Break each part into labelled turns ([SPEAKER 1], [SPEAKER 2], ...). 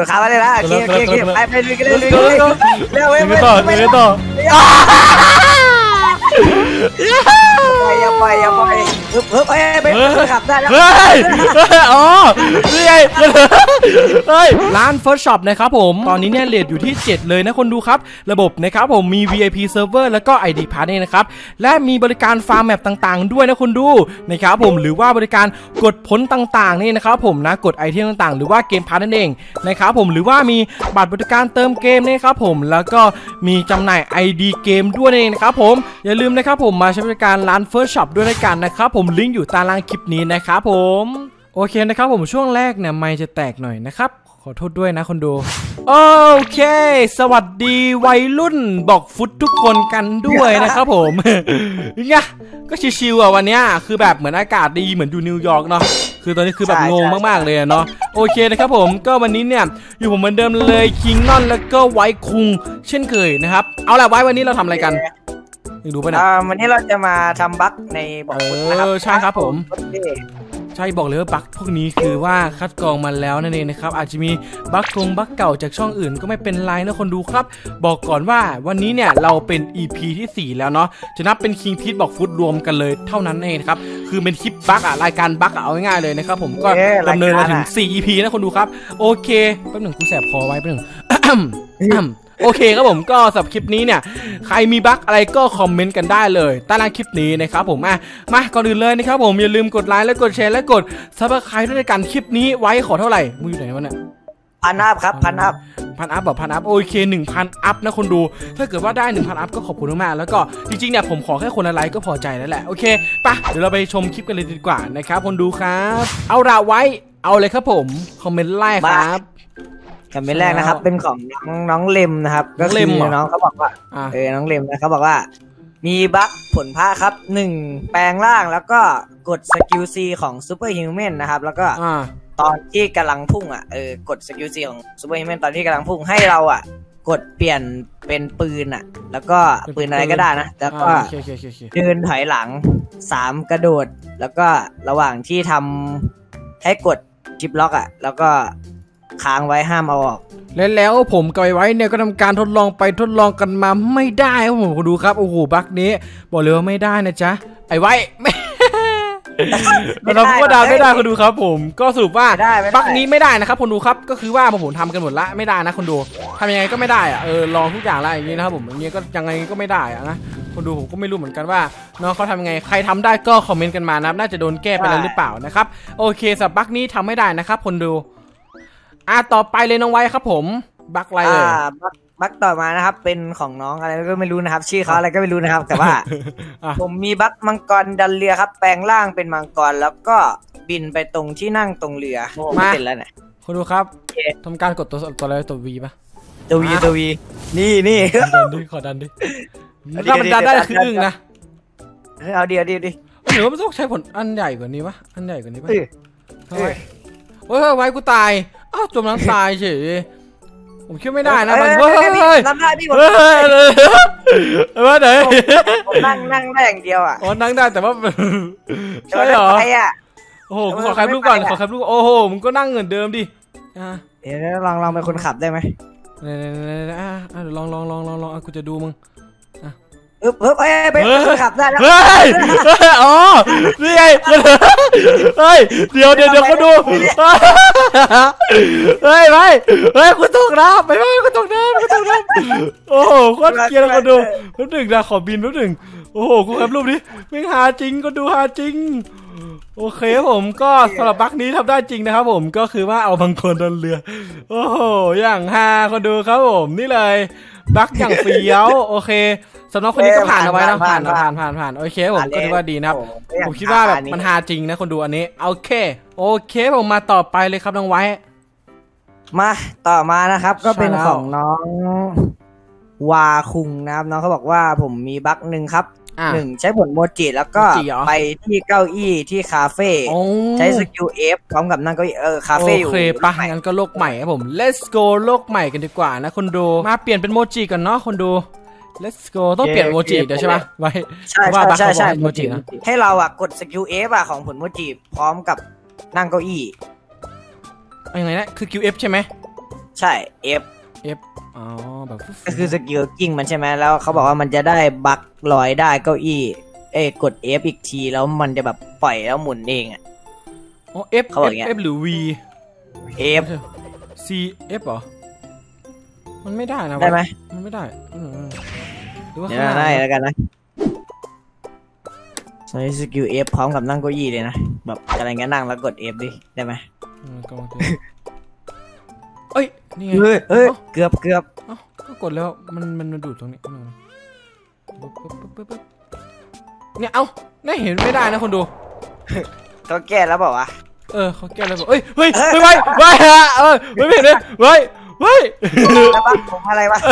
[SPEAKER 1] ดขามาเลยนะโอเคไปลุยกันเลยเร็วไป
[SPEAKER 2] ต่อ
[SPEAKER 1] อย่าไปไปขับได้แล้ว
[SPEAKER 2] อ๋อนี่ไงร้าน First Shop นะครับผมตอนนี้เนี่ยเรทอยู่ที่7เลยนะคนดูครับระบบนะครับผมมี VIP Server แล้วก็ ID Pass นะครับและมีบริการฟาร์มแมปต่างๆด้วยนะคนดูนะครับผมหรือว่าบริการกดผลต่างๆนี่นะครับผมนะกดไอเทมต่างๆหรือว่าเกมพาร์ทนั่นเองนะครับผมหรือว่ามีบัตรบริการเติมเกมนะครับผมแล้วก็มีจำหน่าย ID เกมด้วยนั่นเองนะครับผมอย่าลืมนะครับผมมาใช้บริการร้าน First Shop ด้วยกันนะครับผมลิงก์อยู่ใต้ล่างคลิปนี้นะครับผมโอเคนะครับผมช่วงแรกเนี่ยไมค์จะแตกหน่อยนะครับขอโทษด้วยนะคนดูโอเคสวัสดีวัยรุ่นบอกฟุตทุกคนกันด้วยนะครับผมเนี่ยก็ชิวๆอ่ะวันนี้คือแบบเหมือนอากาศดีเหมือนอยู่นิวยอร์กเนาะคือตอนนี้คือแบบงงมากๆเลยเนาะโอเคนะครับผมก็วันนี้เนี่ยอยู่ผมเหมือนเดิมเลยคิงนอนแล้วก็ไวคุงเช่นเคยนะครับเอาล่ะไว้วันนี้เราทำอะไรกันดูไปนะ
[SPEAKER 1] วันนี้เราจะมาทำบั๊กในบอกฟุตนะครับ
[SPEAKER 2] ใช่ครับผมใช่บอกเลยว่าบั๊กพวกนี้คือว่าคัดกรองมาแล้วนั่นเองนะครับอาจจะมีบั๊กเก่าจากช่องอื่นก็ไม่เป็นไรนะคนดูครับบอกก่อนว่าวันนี้เนี่ยเราเป็น EP ที่4แล้วเนาะจะนับเป็นคิงพีทบอกฟุตรวมกันเลยเท่านั้นเองครับคือเป็นคลิปบั๊กรายการบั๊กเอาง่ายๆเลยนะครับผมก็ดำเนินมาถึง4 EP นะคนดูครับโอเคแป๊บหนึ่งกูแสบคอไว้แป๊บหนึ่งโอเคครับผมก็สำหรับคลิปนี้เนี่ยใครมีบั๊กอะไรก็คอมเมนต์กันได้เลยใต้ล่างคลิปนี้นะครับผมมาก่อนอื่นเลยนะครับผมอย่าลืมกดไลค์และกดแชร์และกดซับสไครป์ด้วยกันคลิปนี้ไว้ขอเท่าไหร่มึงอยู่ไหนวะเนี่ย
[SPEAKER 1] 1,000 อัพครับ1,000 อัพ
[SPEAKER 2] แบบ1,000 อัพโอเค 1,000 อัพนะคนดูถ้าเกิดว่าได้ 1,000 อัพก็ขอบคุณมากๆแล้วก็จริงๆเนี่ยผมขอแค่คนละไลค์ก็พอใจแล้วแหละโอเคปะเดี๋ยวเราไปชมคลิปกันเลยดีกว่านะครับคนดูครับเอาละไว้เอาเลยครับผมคอมเมนต์ไล่ครับ
[SPEAKER 1] คำเป็นแรกนะครับเป็นของน้องเลมนะครับก็คือน้องเขาบอกว่าน้องเลมนะเขาบอกว่ามีบั๊กผลพระครับ1แปลงร่างแล้วก็กดสกิล C ของซูเปอร์ฮิวแมนนะครับแล้วก็ตอนที่กำลังพุ่งกดสกิล C ของซูเปอร์ฮิวแมนตอนที่กำลังพุ่งให้เรากดเปลี่ยนเป็นปืนแล้วก็ปืนอะไรก็ได้นะแล้วก็เดินถอยหลัง3กระโดดแล้วก็ระหว่างที่ทำให้กดชิปล็อกแล้วก็ค้างไว้ห้ามเอาออก
[SPEAKER 2] แล้วผมกับไว้เนี่ยก็ทำการทดลองไปทดลองกันมาไม่ได้ครับผมดูครับโอ้โหบั๊กนี้บอกเลยว่าไม่ได้นะจ๊ะไอ้ไว้ไม่เราก็ดาวไม่ได้คนดูครับผมก็สรุปว่าบั๊กนี้ไม่ได้นะครับคนดูครับก็คือว่าผมทำกันหมดละไม่ได้นะคนดูทำยังไงก็ไม่ได้ลองทุกอย่างแล้วอย่างนี้นะครับผมอย่างนี้ก็ยังไงก็ไม่ได้นะคนดูผมก็ไม่รู้เหมือนกันว่าน้องเขาทำยังไงใครทำได้ก็คอมเมนต์กันมานะน่าจะโดนแก้ไปแล้วหรือเปล่านะครับโอเคสำหรับบั๊กนี้ทำไม่ได้นะครับคนดูต่อไปเลยน้องไว้ครับผมบั๊กอะไรเลย
[SPEAKER 1] บั๊กต่อมานะครับเป็นของน้องอะไรก็ไม่รู้นะครับชื่อเขาอะไรก็ไม่รู้นะครับแต่ว่าผมมีบั๊กมังกรดันเรือครับแปลงร่างเป็นมังกรแล้วก็บินไปตรงที่นั่งตรงเรือ
[SPEAKER 2] มาเสร็จแล้วเนี่ยคุณดูครับทำการกดตัวอะไรตัว V ป่ะ
[SPEAKER 1] ตัว V นี่
[SPEAKER 2] ดันดิขอดันดิถ้ามันดันได้คืออึ้งนะ
[SPEAKER 1] เอาดิ
[SPEAKER 2] หรือว่ามันต้องใช้ผลอันใหญ่กว่านี้ปะอันใหญ่กว่านี้ปะเฮ้ยไว้กูตายจมน้ำตายเฉยผมคิดไม่ได้นะมัน
[SPEAKER 1] น้ำได้พี่ผม
[SPEAKER 2] ว่าไหน
[SPEAKER 1] นั่งได้อย่างเดียว
[SPEAKER 2] นั่งได้แต่ว่าใช่เหรอโอ้โหขอแคปรูปก่อนขอแคปรูปโอ้โหมึงก็นั่งเหมือนเดิมดิ
[SPEAKER 1] เดี๋ยวลองเป็นคนขับได้ไหม
[SPEAKER 2] เดี๋ยวลองกูจะดูมึง
[SPEAKER 1] ไปขับได้แล้ว
[SPEAKER 2] อ๋อนี่ไงเดี๋ยวเขาดูเฮ้ยกูตกน้ำไปกูตกน้ำโอ้โหโคตรเกลียดเขาดูแป๊บหนึ่งนะขอบินแป๊บหนึ่งโอ้โหกูแคปรูปนี้ไม่หาจริงก็ดูหาจริงโอเคผมก็สำหรับบั๊กนี้ทำได้จริงนะครับผมก็คือว่าเอาบางคนเดินเรือโอ้โหอย่างฮาคนดูครับผมนี่เลยบั๊กอย่างเฟี้ยวโอเคสำหรับคนนี้ก็ผ่านเอาไว้นะผ่านโอเคผมก็ถือว่าดีนะครับผมคิดว่าแบบมันฮาจริงนะคนดูอันนี้โอเคผมมาต่อไปเลยครับน้องไว้
[SPEAKER 1] มาต่อมานะครับก็เป็นของน้องวาคุงนะครับน้องเขาบอกว่าผมมีบั๊กหนึ่งครับ1ใช้ผลโมจิแล้วก็ไปที่เก้าอี้ที่คาเฟ่ใช้สกิล F พร้อมกับนั่งเก้าอี้คาเฟ่อยู่
[SPEAKER 2] โอเคปะงั้นก็โลกใหม่ครับผม let's go โลกใหม่กันดีกว่านะคนดูมาเปลี่ยนเป็นโมจิกันเนาะคนดู let's go ต้องเปลี่ยนโมจิเดี๋ยวใช่ปะไว้
[SPEAKER 1] ใช่โมจินะให้เรากดสกิล F ของผลโมจิพร้อมกับนั่งเก้าอี้
[SPEAKER 2] ยังไงนะคือ QF ใช่ไหม
[SPEAKER 1] ใช่ F
[SPEAKER 2] อ๋อแบบ
[SPEAKER 1] ก็คือสกิลกิ้งมันใช่ไหมแล้วเขาบอกว่ามันจะได้บักลอยได้เก้าอี้กด F อีกทีแล้วมันจะแบบปล่อยแล้วหมุนเองอ่ะ
[SPEAKER 2] อ๋อ F หรือ V
[SPEAKER 1] F
[SPEAKER 2] C F เหรอมันไม่ได้นะ
[SPEAKER 1] ได้ไหม
[SPEAKER 2] มันไม่ได้หรือว่า
[SPEAKER 1] ได้แล้วกันนะใช้สกิล F พร้อมกับนั่งเก้าอี้เลยนะแบบอะไรเงี้ยนั่งแล้วกด F ดิได้ไหม
[SPEAKER 2] เอ้ยนี่ไง
[SPEAKER 1] เกือบ
[SPEAKER 2] ก็กดแล้วมันดูดตรงนี้เนี่ยเอ้าไม่เห็นไม่ได้นะคนดู
[SPEAKER 1] เขาแก้แล้วบอกว่า
[SPEAKER 2] เขาแก้แล้วบอกเฮ้ยไม่เห็นเลย
[SPEAKER 1] แล้วบักผมอะไรวะ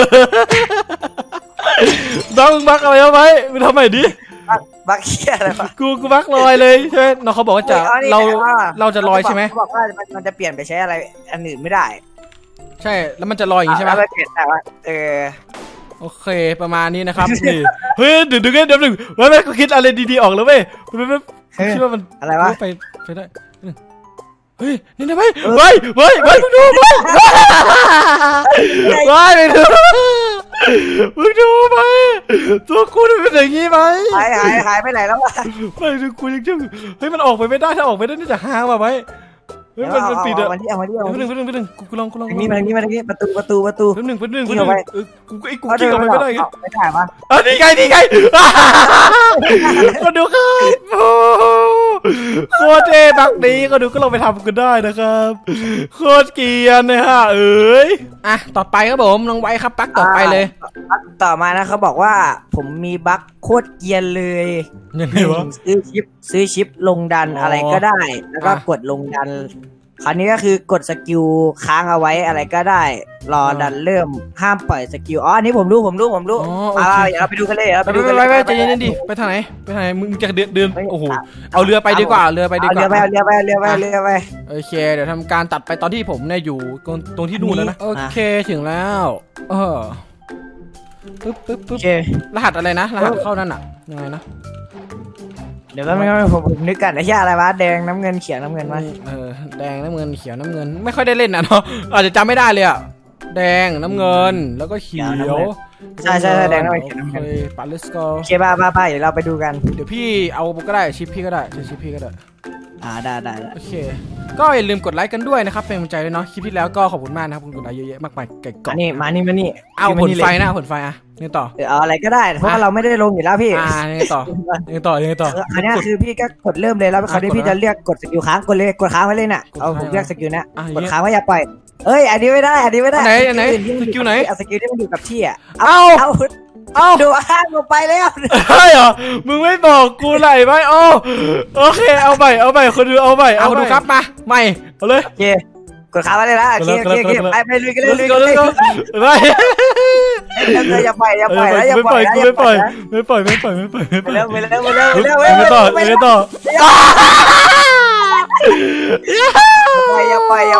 [SPEAKER 2] บักอะไรเอาไว้มึงทำไมดิ
[SPEAKER 1] บักเขี้ยอะไรวะ
[SPEAKER 2] กูบักลอยเลยใช่ไหมน้องเขาบอกว่าจะเราจะลอยใช่ไหม
[SPEAKER 1] บอกว่ามันจะเปลี่ยนไปใช้อะไรอันอื่นไม่ได้
[SPEAKER 2] ใช่แล้วมันจะลอยอย่างนี้ใช่ไหม
[SPEAKER 1] เปลี่ยนแต่ว่า
[SPEAKER 2] โอเคประมาณนี้นะครับนี่เฮ้ยเดี๋ยวไม่ก็คิดอะไรดีๆออกแล้วเว้ยคิดว่ามัน
[SPEAKER 1] อะไรวะ
[SPEAKER 2] ไปได้เฮ้ยนี่นะเฮ้ยมึงดูมึงดูไปตัวกูเป็นอย่างนี้ไหม
[SPEAKER 1] หายไปไหนแล้ววะ
[SPEAKER 2] ไปดูกูยังเฮ้ยมันออกไปไม่ได้ถ้าออกไปได้นี่จะหามาไหมเฮ้ยมันปิดอ่ะ
[SPEAKER 1] เอามาดิ
[SPEAKER 2] ไปหนึ่งกูลอง
[SPEAKER 1] นี่มาประตู
[SPEAKER 2] ไปหนึ่งกูกิ้งออกไปไม่ได้ไง
[SPEAKER 1] ไม่ได้ปะ
[SPEAKER 2] นี่ไงมาดูครับโคตรเท่บักนี้ก็ดูก็ลองไปทำกันได้นะครับโคตรเกียร์นะฮะต่อไปครับผมลองไว้ครับบักต่อไปเลย
[SPEAKER 1] ต่อมานะเขาบอกว่าผมมีบักโคตรเกียร์เลย
[SPEAKER 2] ยังไงวะ
[SPEAKER 1] ซื้อชิปลงดันอะไรก็ได้แล้วก็กดลงดันคราวนี้ก็คือกดสกิลค้างเอาไว้อะไรก็ได้รอดันเริ่มห้ามปล่อยสกิลอันนี้ผมรู้เราไปดูกันเลย
[SPEAKER 2] ไปใจเย็นๆดิไปทางไหนมึงจะเดินโอ้โหเอาเรือไปดีกว่าเรือไปโอเคเดี๋ยวทำการตัดไปตอนที่ผมเนี่ยอยู่ตรงที่นู่นแล้วนะโอเคถึงแล้วปึ๊บรหัสอะไรนะรหัสเข้านั่นอ่ะยังไงนะ
[SPEAKER 1] เดี๋ยวไม่ผมนึกกันไอ้เหี้ยอะไรวะแดงน้ำเงินเขียวน้ำเงินวะ
[SPEAKER 2] แดงน้ำเงินเขียวน้ำเงินไม่ค่อยได้เล่นนะเนาะอาจจะจำไม่ได้เลยอ่ะแดงน้ำเงินแล้วก็เขียว
[SPEAKER 1] ใช่แดงน้ำเงินเขียวน้ำเงิน
[SPEAKER 2] ปัดเลสโก้
[SPEAKER 1] โอเคบ้าเดี๋ยวเราไปดูกัน
[SPEAKER 2] เดี๋ยวพี่เอาก็ได้ชิปพี่ก็ได้ชิปพี่ก็ได้
[SPEAKER 1] ได้
[SPEAKER 2] โอเคก็อย่าลืมกดไลค์กันด้วยนะครับเป็นกำลังใจด้วยเนาะคลิปที่แล้วก็ขอบคุณมากนะครับคุณกดไลค์เยอะๆมากมายไก่กรอบ
[SPEAKER 1] นี่มานี่
[SPEAKER 2] เอาผลไฟนะผลไฟนี่ต่อ
[SPEAKER 1] เอาอะไรก็ได้เพราะเราไม่ได้ลงอยู่แล้วพี่
[SPEAKER 2] นี่ต่อ
[SPEAKER 1] อันนี้คือพี่ก็กดเริ่มเลยแล้วคราวนี้พี่จะเรียกกดสกิลค้างกดค้างไว้เลยน่ะเอาผมเรียกสกิลนะกดค้างไว้อย่าปล่อยอันนี้ไม่ได้
[SPEAKER 2] ไหนสกิลไหน
[SPEAKER 1] สกิลที่มันอยู่กับที่อ่ะ
[SPEAKER 2] เอา
[SPEAKER 1] ดูห้างลงไปแล้ว
[SPEAKER 2] ใช่เหรอมึงไม่บอกกูไหลไหมโอเคเอาใหม่คนดูเอาใหม่เอาดูครับมาใหม่เอาเลย
[SPEAKER 1] โอเคกดค้างไว้เลยนะโอเคไปลุยกันเลย
[SPEAKER 2] ไป
[SPEAKER 1] อย่าปล่อย
[SPEAKER 2] ไม่ปล่อยไม่ปล่อยต่อ
[SPEAKER 1] อย่าปล่อย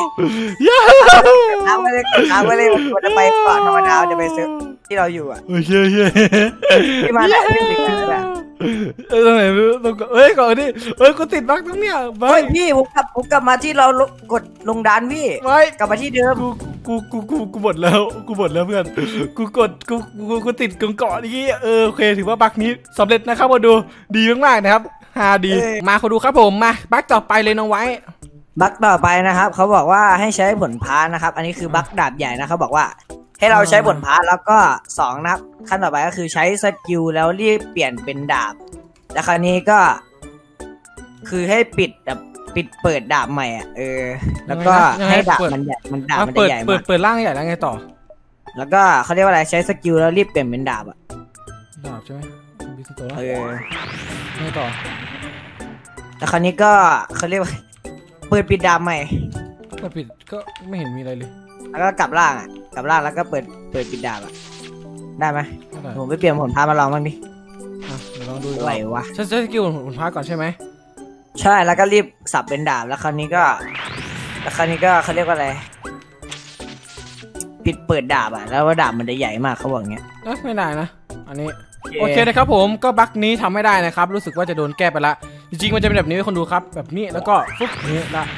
[SPEAKER 1] ค้างไว้เลยมันจะไปก่อนธรรมดาจะไปซื้อที่เราอยู่อ่ะ
[SPEAKER 2] โอเค
[SPEAKER 1] ที่มาไหนไม่ติดอ่ะ
[SPEAKER 2] ตรงไหนก่อนดิกูติดบั๊กตรงเนี้ย
[SPEAKER 1] พี่ผมกลับมาที่เรากดลงดันพี่กลับมาที่เดิม
[SPEAKER 2] กูหมดแล้วเพื่อนกูติดเกาะนี่โอเคถือว่าบั๊กนี้สำเร็จนะครับมาดูดีมากๆนะครับฮาดีมาขอดูครับผมมาบั๊กต่อไปเลยน้องไว้
[SPEAKER 1] บั๊กต่อไปนะครับเขาบอกว่าให้ใช้ผลพานะครับอันนี้คือบั๊กดาบใหญ่นะเขาบอกว่าให้เราใช้ผลพาแล้วก็2นะครับขั้นต่อไปก็คือใช้สกิลแล้วรีบเปลี่ยนเป็นดาบแล้วคราวนี้ก็คือให้ปิดเปิดดาบใหม่อ่ะแล้วก็ให้ดาบมันใหญ่ดาบมันใหญ่
[SPEAKER 2] เปิดร่างใหญ่แล้วไงต่อ
[SPEAKER 1] แล้วก็เขาเรียกว่าอะไรใช้สกิลแล้วรีบเปลี่ยนเป็นดาบอ่ะ
[SPEAKER 2] ดาบใช่ไหมไงต่อ
[SPEAKER 1] แล้วคราวนี้ก็เขาเรียกว่าเปิดปิดดาบใหม่
[SPEAKER 2] ปิดก็ไม่เห็นมีอะไรเลย
[SPEAKER 1] แล้วก็กลับร่างแล้วก็เปิดปิดดาบอ่ะได้ไหมผมไปเปลี่ยนผลพามาลองบ้างดิ
[SPEAKER 2] เดี๋ยวลองดู
[SPEAKER 1] ไหววะ
[SPEAKER 2] ใช้สกิลผลพาก่อนใช่ไหม
[SPEAKER 1] ใช่แล้วก็รีบสับเป็นดาบแล้วคราวนี้ก็เขาเรียกว่าอะไรเปิดดาบอ่ะแล้วว่าดาบมันจะใหญ่มากเขาบอกอย่างเงี้ย
[SPEAKER 2] ไม่ได้นะอันนี้โอเคนะครับผมก็บั๊กนี้ทำไม่ได้นะครับรู้สึกว่าจะโดนแก้ไปละจริงๆมันจะเป็นแบบนี้ให้คนดูครับแบบนี้แล้วก็ฟุ๊บนี้ละ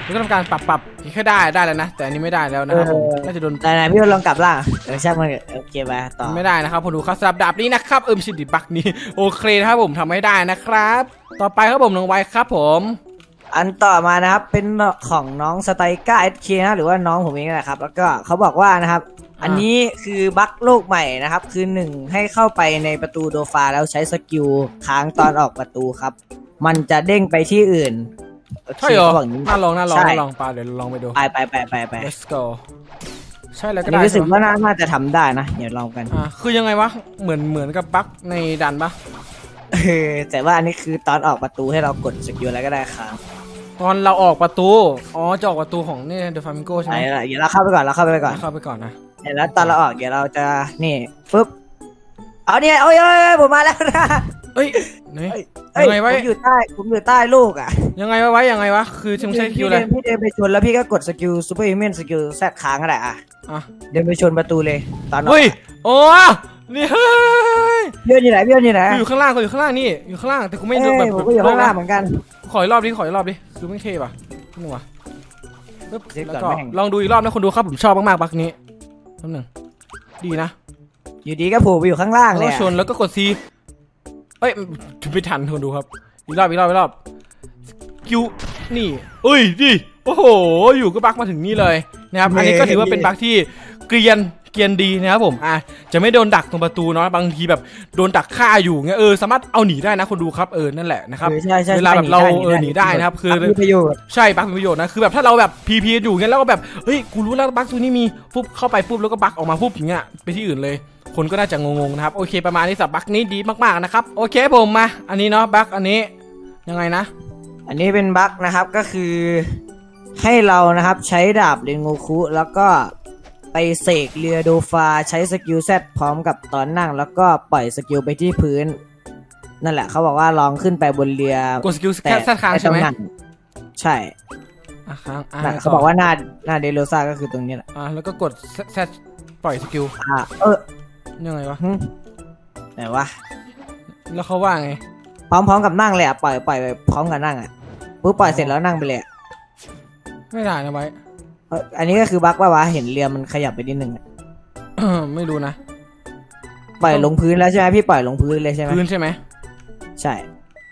[SPEAKER 2] แล้วก็ทำการปรับแค่ได้แล้วนะแต่อันนี้ไม่ได้แล้วนะครับผมน่าจะโดน
[SPEAKER 1] ไหนพี่ลองกลับล่างช่างมันโอเคไปต่อ
[SPEAKER 2] ไม่ได้นะครับผมดูครับสำหรับดาบนี้นะครับไม่ใช่ดิบักนี้โอเคนะครับผมทำไม่ได้นะครับต่อไปครับผมน้องไว้ครับผม
[SPEAKER 1] อันต่อมานะครับเป็นของน้องสไตก้าเอสเคนะหรือว่าน้องผมเองนะครับแล้วก็เขาบอกว่านะครับอันนี้คือบั๊กโลกใหม่นะครับคือ1ให้เข้าไปในประตูโดฟาแล้วใช้สกิลค้างตอนออกประตูครับมันจะเด้งไปที่อื่น
[SPEAKER 2] ใช่เหรอน่าลองปาเดี๋ยวลองไปดู
[SPEAKER 1] ไป
[SPEAKER 2] let's go ใช่แล้วก็
[SPEAKER 1] ได้รู้สึกว่าน่าจะทำได้นะเดี๋ยวลองกัน
[SPEAKER 2] คือยังไงวะเหมือนกับบั๊กในดันปะ
[SPEAKER 1] แต่ว่าอันนี้คือตอนออกประตูให้เรากดสกิลอะไรก็ได้ครับ
[SPEAKER 2] ตอนเราออกประตูจะออกประตูของนี่เดอะฟามิงโกใช่ไหม
[SPEAKER 1] เดี๋ยวเราเข้าไปก่อน
[SPEAKER 2] นะ
[SPEAKER 1] แล้วตอนเราออกเดี๋ยวเราจะนี่ปึ๊บเอาเนี่ยโอ้ยผมมาแล้วนะ
[SPEAKER 2] ยังไงวะ
[SPEAKER 1] ผมอยู่ใต้ลูกอ่ะ
[SPEAKER 2] ยังไงวะคือใช้สกิลอะไร
[SPEAKER 1] พี่เดินไปชนแล้วพี่ก็กดสกิลซูเปอร์ฮิวแมนสกิลแซดค้างอะไรอ่ะเดินไปชนประตูเลยตอนออก
[SPEAKER 2] นี่
[SPEAKER 1] พี่อยู่ไหน
[SPEAKER 2] อยู่ข้างล่างนี่อยู่ข้างล่างแต่กูไม่
[SPEAKER 1] ดูแบบผมก็อยู่ข้างล่างเหมือนกัน
[SPEAKER 2] ขออีกรอบดิคือไม่เท่ป่ะนึกว่าแล้วก็ลองดูอีกรอบนะคนดูครับผมชอบมากๆบักนี้นิดนึงดีนะ
[SPEAKER 1] อยู่ดีก็ผูกไปอยู่ข้างล่างเลย
[SPEAKER 2] ชนแล้วก็กดซีไม่ทันคนดูครับอีกรอบคิวนี่ดิโอ้โหอยู่ก็บักมาถึงนี่เลยนะครับอันนี้ก็ถือว่าเป็นบักที่เกรียนดีนะครับผมจะไม่โดนดักตรงประตูเนาะบางทีแบบโดนดักฆ่าอยู่เงี้ยสามารถเอาหนีได้นะคนดูครับนั่นแหละนะครับเวลาแบบเราหนีได้นะครับคือใช่บักมีประโยชน์นะคือแบบถ้าเราแบบพีอยู่เงี้ยแล้วก็แบบกูรู้แล้วบักตัวนี้มีปุ๊บเข้าไปปุ๊บแล้วก็บักออกมาปุ๊บอย่างเงี้ยไปที่อื่นเลยคนก็น่าจะงงๆนะครับโอเคประมาณนี้สำหรับบักนี้ดีมากๆนะครับโอเคผมมาอันนี้เนาะบักอันนี้ยังไงนะ
[SPEAKER 1] อันนี้เป็นบักนะครับก็คือให้เรานะครับใช้ดาบเรนโงคุแล้วก็ไปเสกเรือโดฟาใช้สกิลแซดพร้อมกับตอนนั่งแล้วก็ปล่อยสกิลไปที่พื้นนั่นแหละเขาบอกว่าลองขึ้นไปบนเรือก
[SPEAKER 2] ดสกิลแซดค้างใช่ไหม
[SPEAKER 1] ใช่
[SPEAKER 2] ค้าง
[SPEAKER 1] เขาบอกว่าหน้าเดโรซ่าก็คือตรงนี้แหละ
[SPEAKER 2] แล้วก็กดแซดปล่อยสกิลยังไงวะ
[SPEAKER 1] ไหนวะ
[SPEAKER 2] แล้วเขาว่าไง
[SPEAKER 1] พร้อมกับนั่งเลยปล่อยไปพร้อมกับนั่งปุ๊บปล่อยเสร็จแล้วนั่งไปเลย
[SPEAKER 2] ไม่ได้นะไว้
[SPEAKER 1] อันนี้ก็คือบั๊กว่าวะเห็นเรือมันขยับไปนิดนึง
[SPEAKER 2] ไม่รู้นะ
[SPEAKER 1] ปล่อยลงพื้นแล้วใช่ไหมพี่ปล่อยลงพื้นเลยใช่ไหม
[SPEAKER 2] พื้นใช่ไหม
[SPEAKER 1] ใช่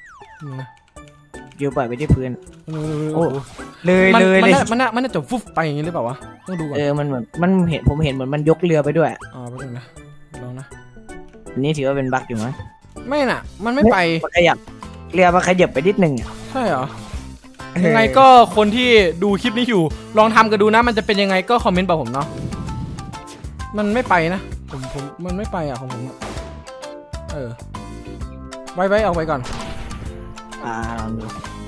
[SPEAKER 1] ยูปล่อยไปที่พื้นเลย
[SPEAKER 2] มันน่าจะฟุบไปอย่างนี้หรือเปล่าวะต้องดูก่อน
[SPEAKER 1] มันเหมือนผมเห็นเหมือนมันยกเรือไปด้วย
[SPEAKER 2] ไปดูนะลองนะ
[SPEAKER 1] อันนี้ถือว่าเป็นบั๊กอยู่มั้ย
[SPEAKER 2] ไม่น่ะมันไม่ไป
[SPEAKER 1] ขยับเรือมาขยับไปนิดนึง
[SPEAKER 2] ใช่เหรอยังไงก็คนที่ดูคลิปนี้อยู่ลองทำกันดูนะมันจะเป็นยังไงก็คอมเมนต์บอกผมเนาะมันไม่ไปนะผมมันไม่ไปของผมไว้เอาไว้ก่อน
[SPEAKER 1] ลองดู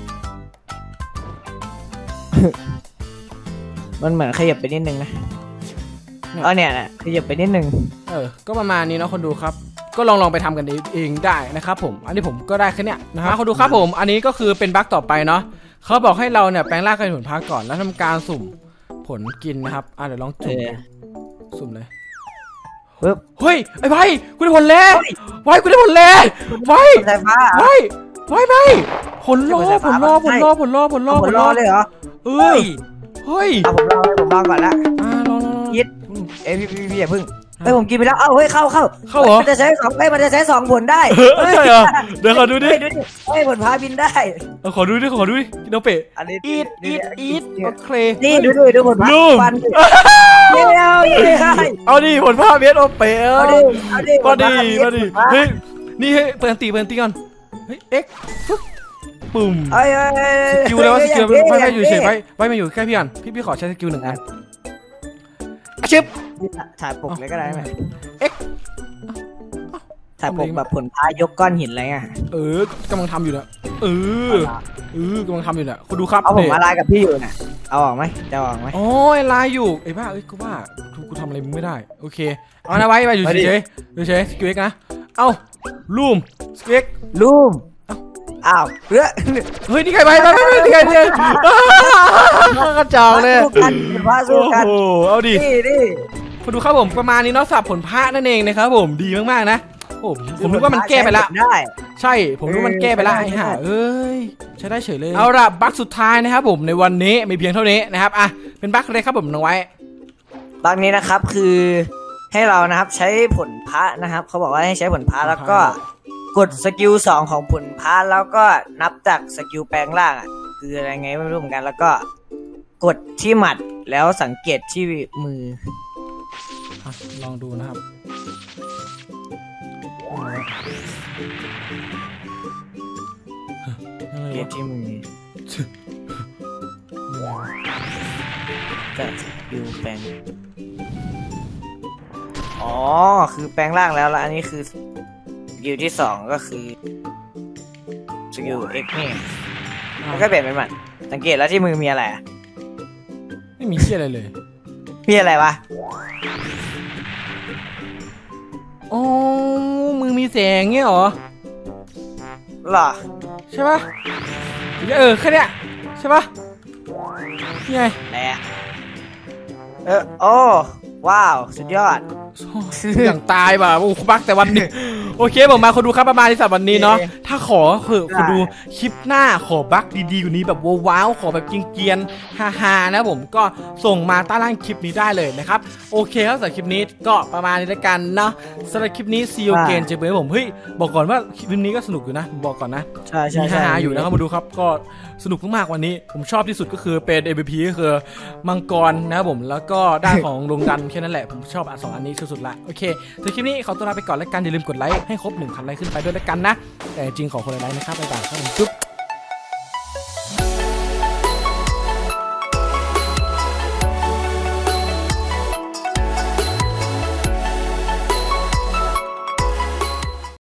[SPEAKER 1] มันเหมือนขยับไปนิดนึงนะเนี่ยขยับไปนิดนึง
[SPEAKER 2] ก็ประมาณนี้เนาะคนดูครับก็ลองไปทำกันเองได้นะครับผมอันนี้ผมก็ได้แค่เนี้ยนะครับคนดูครับผมอันนี้ก็คือเป็นบั๊กต่อไปเนาะเขาบอกให้เราเนี่ยแปลงร่างเป็นผลพักก่อนแล้วทำการสุ่มผลกินนะครับเดี๋ยวลองสุ่มเลยเฮ้ยไอ้ไพ่กูได้ผลแล้วกูได้ผลแล้วไพ่ไม่ผลรอเลยเหรอ
[SPEAKER 1] เฮ้ยผมลองก่อนละ
[SPEAKER 2] ลอง
[SPEAKER 1] ยิดพี่อย่าพึ่งผมกินไปแล้วผมกินไปแล้วเข้า
[SPEAKER 2] เหรอ
[SPEAKER 1] มันจะใช้2ผลได้
[SPEAKER 2] ใช่เหรอเดี๋ยวขอดูดิ
[SPEAKER 1] ผลพาบินได้
[SPEAKER 2] ขอดูดิน้องเป๋อีทโอเค
[SPEAKER 1] นี่ดูผลพาฟัน
[SPEAKER 2] เอาดิผลพาเบสโอเป๋มาดิเฮ้ยนี่ให้เปิดตีก่อนเฮ้ยเอ็กปุ่มสกิลแล้วสกิลไม่อยู่เฉยไว้มาอยู่แค่พี่ขอใช้สกิล1 อันชิป
[SPEAKER 1] ถ่ายปกเลยก็ได้ไหมถ่ายปกแบบผลพายกก้อนหินอะไรเงี้ย
[SPEAKER 2] กำลังทำอยู่นะกำลังทำอยู่นะคุณดูครับ
[SPEAKER 1] เอาผมมาไล่กับพี่อยู่เนี่ยเอาออกไหมจะออกไหม
[SPEAKER 2] ไล่อยู่ไอ้บ้ากูว่ากูทำอะไรมึงไม่ได้โอเคเอานะไว้อยู่เฉยสกิลเอ็กนะเอาลูมสกิลเอ็ก
[SPEAKER 1] ลูม
[SPEAKER 2] เฮ้ยนี่ใครไปนี่ใครกระจอกเลย
[SPEAKER 1] สู้กัน
[SPEAKER 2] เอาดิคุณดูครับผมประมาณนี้เนาะสับผลพระนั่นเองนะครับผมดีมากๆนะผมนึกว่ามันแก้ไปแล้วใช่ผมรู้มันแก้ไปแล้วไอ้ห่าเอ้ยใช้ได้เฉยเลยเอาล่ะบั๊กสุดท้ายนะครับผมในวันนี้มีเพียงเท่านี้นะครับอ่ะเป็นบั๊กเลยครับผมน้องไว้
[SPEAKER 1] บั๊กนี้นะครับคือให้เรานะครับใช้ผลพระนะครับเขาบอกว่าให้ใช้ผลพระแล้วก็กดสกิล2ของผลพระแล้วก็นับจากสกิลแปลงร่างอ่ะคืออะไรไงไม่รู้เหมือนกันแล้วก็กดที่หมัดแล้วสังเกตที่มือ
[SPEAKER 2] ลองดูนะครับ
[SPEAKER 1] เกตที่มือจะสกิลแปลงอ๋อคือแปลงร่างแล้วอันนี้คือสกิลที่2ก็คือสกิล X นี่แล้วก็เปลี่ยนเป็นหมัดสังเกตแล้วที่มือมีอะไร
[SPEAKER 2] ไม่มีเชี่ยอะไรเลย
[SPEAKER 1] มีอะไรวะ
[SPEAKER 2] โอ้มือมีแสงเงี้ยหรอใช่ปะแค่เนี้ยใช่ปะนี่ไง
[SPEAKER 1] แหละโอ้ว้าวสุดยอด
[SPEAKER 2] อย่างตายว่ะโอ้บักแต่วันนี้โอเคผมมาคนดูครับประมาณที่สัปวันนี้เนาะถ้าขอคือคนดูคลิปหน้าขอบักดีๆกว่านี้แบบว้าวขอแบบเกรียนๆฮาๆนะผมก็ส่งมาใต้ล่างคลิปนี้ได้เลยนะครับโอเคครับสำหรับคลิปนี้ก็ประมาณนี้แล้วกันเนาะสำหรับคลิปนี้ซีโอเกนเจเบอร์ผมเฮ้ยบอกก่อนว่าคลิปนี้ก็สนุกอยู่นะบอกก่อนนะมีฮาๆอยู่นะครับมาดูครับก็สนุกมากๆวันนี้ผมชอบที่สุดก็คือเป็น MVP ก็คือมังกรนะครับผมแล้วก็ด้านของลงดันแค่นั้นแหละผมชอบ2อันนี้สุดๆละโอเคในคลิปนี้ขอตัวลาไปก่อนแล้วกันอย่าลืมกดไลค์ให้ครบ 1,000 ไลค์ขึ้นไปด้วยแล้วกันนะแต่จริงขอคนละไลค์นะครับบ๊ายบายครับผมจุ๊บ